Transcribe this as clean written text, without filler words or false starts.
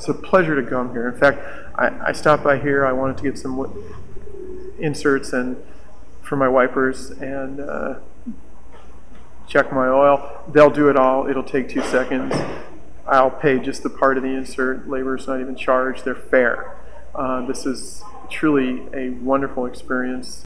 It's a pleasure to come here. In fact, I stopped by here. I wanted to get some inserts and for my wipers and check my oil. They'll do it all. It'll take 2 seconds. I'll pay just the part of the insert. Labor's not even charged. They're fair. This is truly a wonderful experience.